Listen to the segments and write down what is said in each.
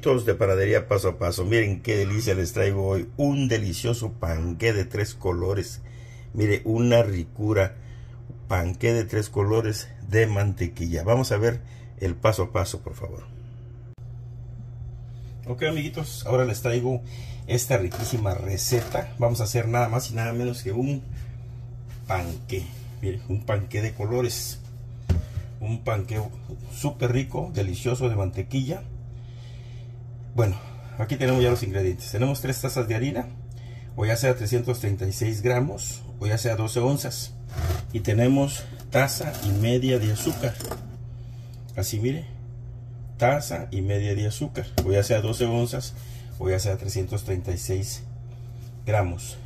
amiguitos de Panadería Paso a Paso, miren qué delicia les traigo hoy. Un delicioso panqué de 3 colores. Mire, una ricura. Panqué de 3 colores de mantequilla. Vamos a ver el paso a paso, por favor. Ok, amiguitos, ahora les traigo esta riquísima receta. Vamos a hacer nada más y nada menos que un panqué. Miren, un panqué de colores. Un panqué súper rico, delicioso, de mantequilla. Bueno, aquí tenemos ya los ingredientes. Tenemos 3 tazas de harina, o ya sea 336 gramos, o ya sea 12 onzas. Y tenemos taza y media de azúcar. Así, mire, taza y media de azúcar, o ya sea 12 onzas, o ya sea 336 gramos.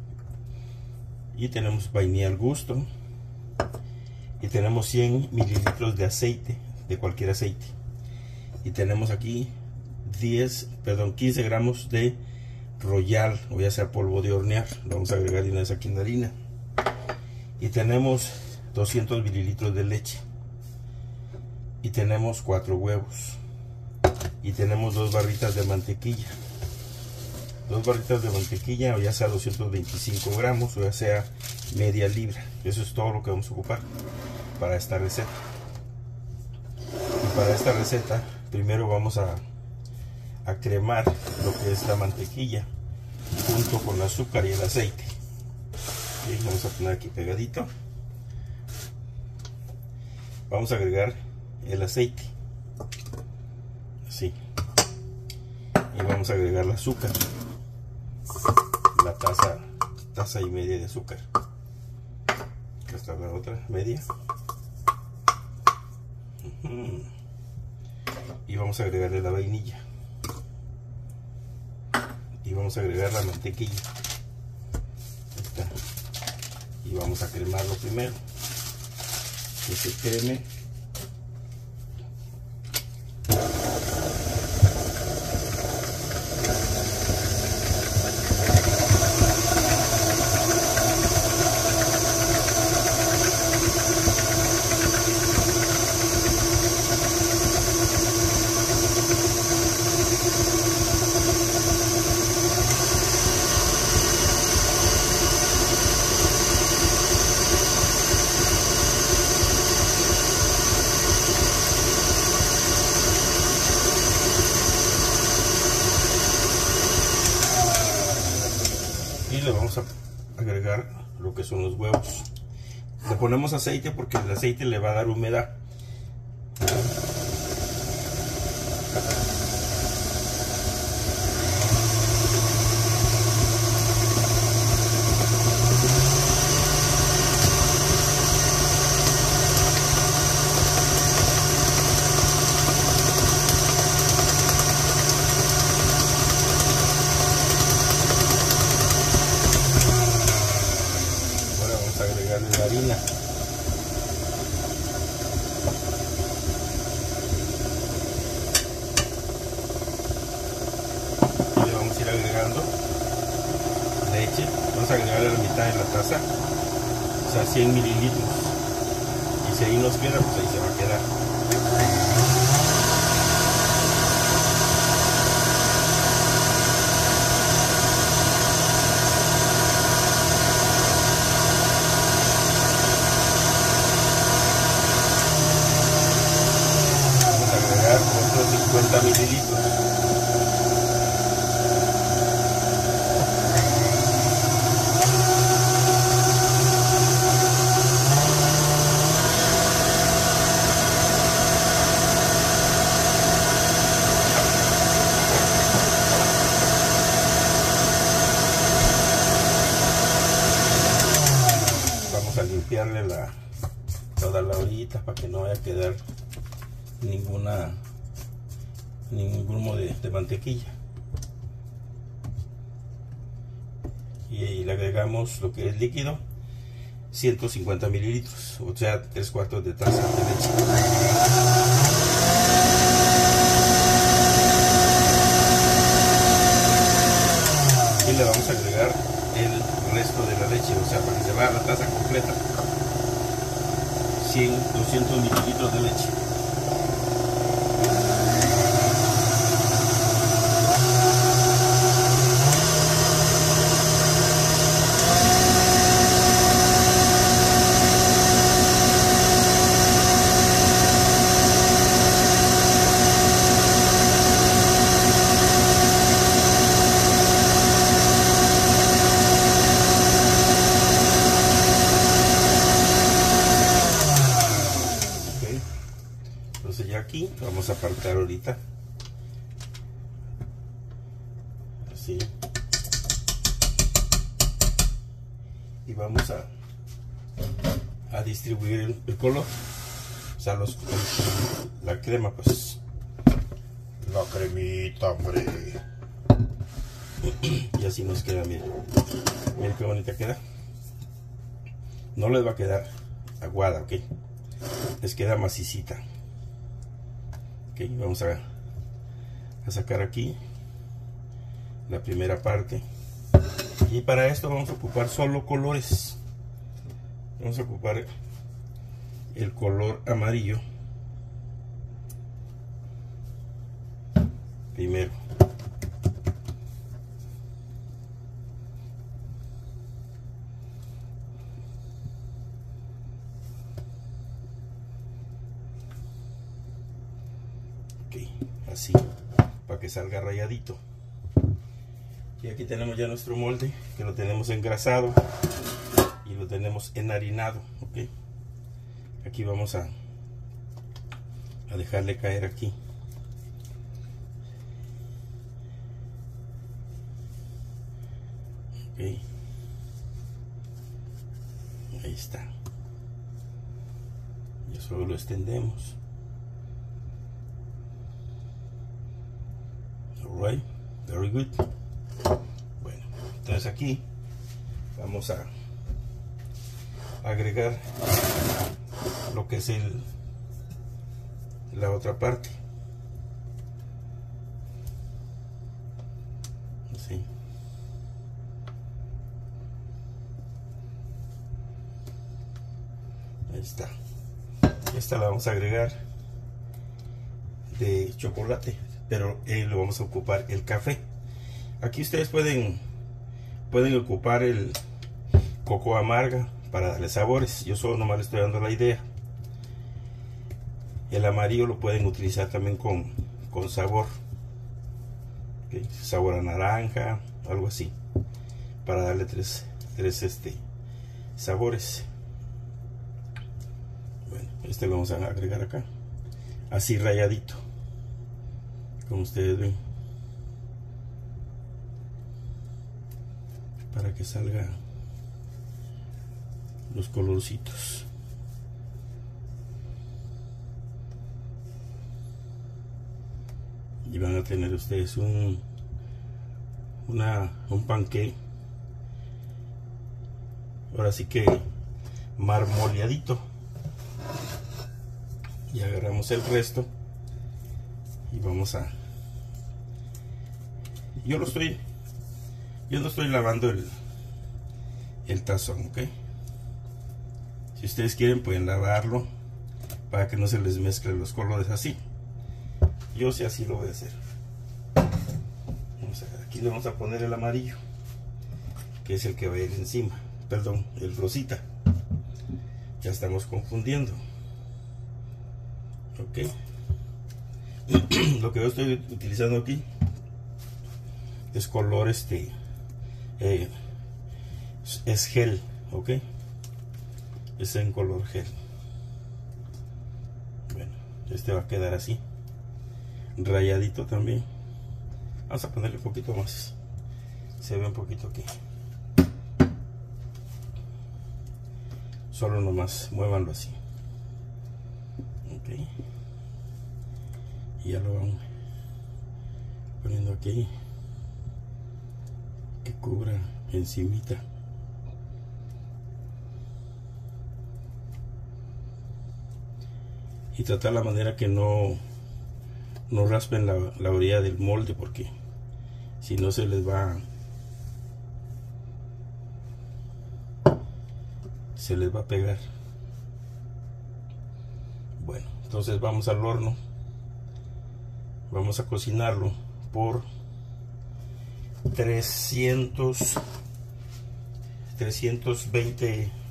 Y tenemos vainilla al gusto. Y tenemos 100 mililitros de aceite, de cualquier aceite. Y tenemos aquí 15 gramos de Royal, o ya sea polvo de hornear. Lo vamos a agregar de una vez aquí en la harina. Y tenemos 200 mililitros de leche. Y tenemos 4 huevos. Y tenemos 2 barritas de mantequilla. 2 barritas de mantequilla, o ya sea 225 gramos, o ya sea media libra. Eso es todo lo que vamos a ocupar para esta receta. Y para esta receta, primero vamos a cremar lo que es la mantequilla junto con el azúcar y el aceite. Y vamos a poner aquí pegadito. Vamos a agregar el aceite, así, y vamos a agregar el azúcar, la taza y media de azúcar. Esta es la otra media. Y vamos a agregarle la vainilla. Y vamos a agregar la mantequilla. Y vamos a cremarlo primero, que se creme. Y le vamos a agregar lo que son los huevos. Le ponemos aceite porque el aceite le va a dar humedad. Agregarle la harina. Y le vamos a ir agregando leche. Vamos a agregarle la mitad de la taza, o sea 100 mililitros. Y si ahí nos queda, pues ahí se va a quedar. Otros 50 mililitros. Vamos a limpiarle toda la orillita para que no vaya a quedar ningún grumo de mantequilla. Y le agregamos lo que es líquido, 150 mililitros, o sea 3/4 de taza de leche. Y le vamos a agregar el resto de la leche, o sea, para que se vaya la taza completa. 200 mililitros de leche. calentar ahorita. Así. Y vamos a distribuir el color. O sea, la crema, pues. La cremita, hombre. Y así nos queda, miren. Miren qué bonita queda. No les va a quedar aguada, ok. Les queda macicita. Ok, vamos a sacar aquí la primera parte. Y para esto vamos a ocupar solo colores. Vamos a ocupar el color amarillo primero. Ok, así, para que salga rayadito. Y aquí tenemos ya nuestro molde, que lo tenemos engrasado y lo tenemos enharinado. Ok, aquí vamos a dejarle caer aquí. Ok, ahí está. Ya solo lo extendemos. Alright, very good. Bueno, entonces aquí vamos a agregar lo que es la otra parte. Así. Ahí está. Esta la vamos a agregar de chocolate, pero lo vamos a ocupar el café. Aquí ustedes pueden ocupar el coco amarga para darle sabores. Yo solo nomás le estoy dando la idea. El amarillo lo pueden utilizar también con sabor. Okay. Sabor a naranja, algo así. Para darle tres sabores. Bueno, este lo vamos a agregar acá. Así rayadito. Como ustedes ven. Para que salga los colorcitos. Y van a tener ustedes un panqué, ahora sí que marmoleadito. Y agarramos el resto y vamos a... Yo no estoy lavando el tazón, ok. Si ustedes quieren pueden lavarlo para que no se les mezclen los colores así. Yo sí así lo voy a hacer. Aquí le vamos a poner el amarillo, que es el que va a ir encima. Perdón, el rosita. Ya estamos confundiendo. Ok. Lo que yo estoy utilizando aquí es color es gel, ok. Es en color gel. Bueno, este va a quedar así, rayadito también. Vamos a ponerle un poquito más. Se ve un poquito aquí. Solo nomás muévanlo así. Ok. Y ya lo vamos poniendo aquí, que cubra encimita. Y tratar la manera que no raspen la orilla del molde, porque si no se les va a pegar. Bueno, entonces vamos al horno. Vamos a cocinarlo por 320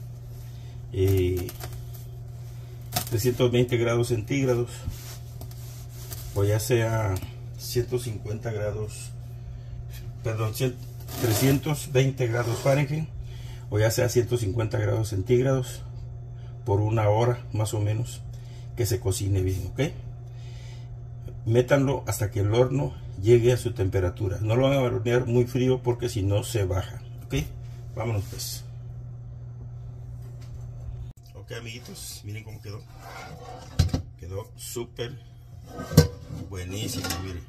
grados centígrados, o ya sea 150 grados, perdón, 320 grados Fahrenheit, o ya sea 150 grados centígrados, por una hora más o menos, que se cocine bien, ok. métanlo hasta que el horno llegue a su temperatura. No lo van a hornear muy frío porque si no se baja. Ok, vámonos pues. Ok, amiguitos, miren cómo quedó. Quedó súper buenísimo, miren.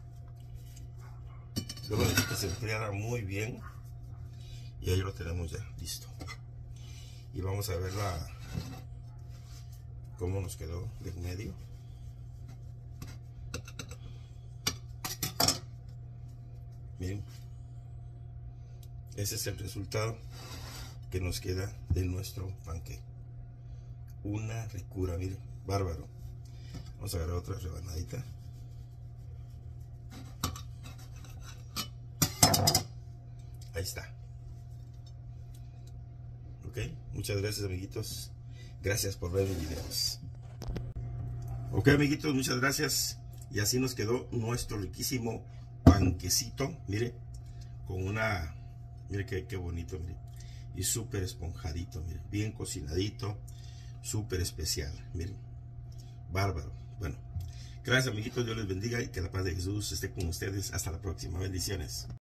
Luego necesito que se enfriara muy bien. Y ahí lo tenemos ya listo. Y vamos a ver cómo nos quedó de en medio. Miren, ese es el resultado que nos queda de nuestro panqué. Una ricura, miren, bárbaro. Vamos a agarrar otra rebanadita. Ahí está. Ok, muchas gracias, amiguitos. Gracias por ver mis videos. Ok, amiguitos, muchas gracias. Y así nos quedó nuestro riquísimo panquecito. Mire, con una... Mire qué bonito, mire. Y súper esponjadito, mire. Bien cocinadito. Súper especial, miren. Bárbaro. Bueno, gracias, amiguitos. Dios les bendiga y que la paz de Jesús esté con ustedes. Hasta la próxima. Bendiciones.